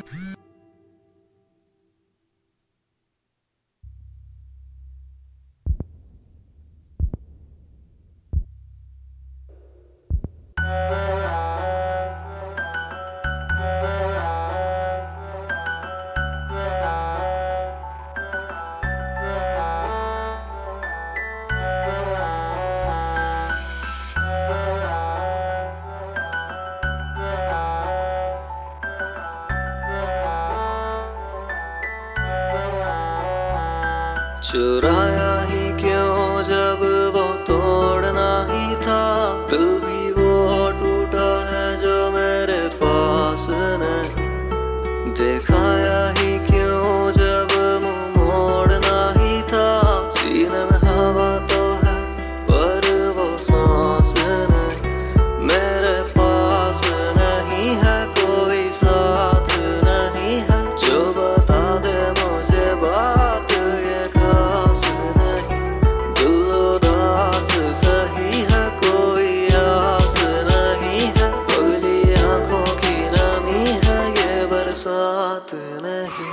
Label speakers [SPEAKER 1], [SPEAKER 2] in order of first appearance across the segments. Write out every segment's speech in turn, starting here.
[SPEAKER 1] चुराया ही क्यों जब वो तोड़ना ही था। दिल भी वो टूटा है जो मेरे पास नहीं। दिखाया ही क्यों जब मुंह मोड़ना ही था। सीने में हवा तो है पर वो सांस नहीं। मेरे पास नहीं है कोई साथ नहीं है जो बता दे मुझे बात ये खास नहीं। दिल उदास सही है कोई आस नहीं है। पगली आंखों की नमी है ये बरसात नहीं।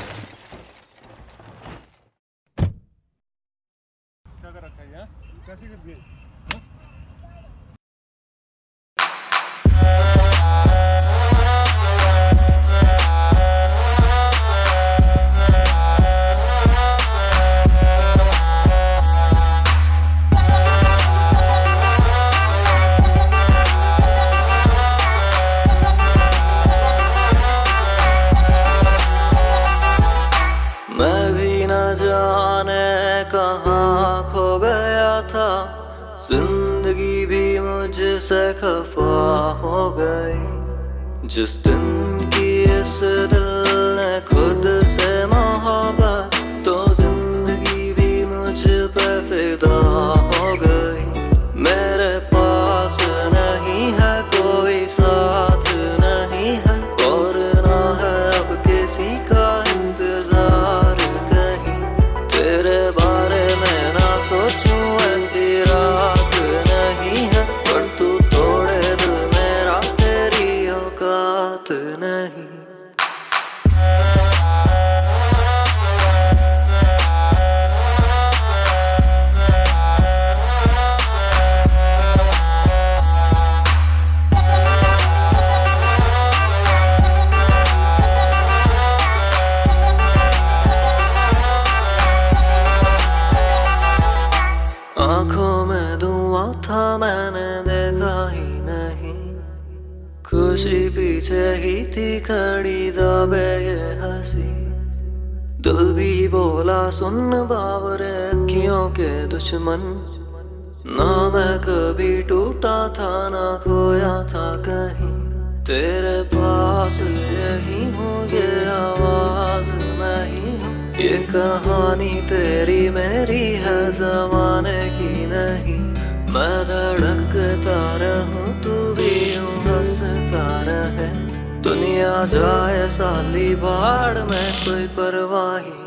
[SPEAKER 2] क्या कर रखा है यार? कैसी कर दी?
[SPEAKER 1] मैं भी न जाने कहाँ खो गया था। जिंदगी भी मुझसे खफा हो गई। जिस दिन की इस दिल ने खुद से मोहब्बत तो जिंदगी भी मुझ पे फिदा हो गई। मेरे पास नहीं है कोई साथ नहीं है और ना है अब किसी का इंतजार कहीं। तेरे बारे में ना सोचूं ऐसी रात नहीं है पर तू तोड़े दिल मेरा तेरी औकात नहीं। आंखों में धुआं था मैंने देखा ही नहीं। खुशी पीछे ही थी खड़ी दबे ये हंसी। दिल भी बोला सुन बावरे अखियों के दुश्मन। ना मैं कभी टूटा था ना खोया था कहीं। तेरे पास यही हूँ ये आवाज मैं ही हूँ। ये कहानी तेरी मेरी है ज़माने की नहीं। मैं धड़कता रहूं तू भी यूं हंसता रहे। दुनिया जाए साली बाढ़ में कोई परवाह ही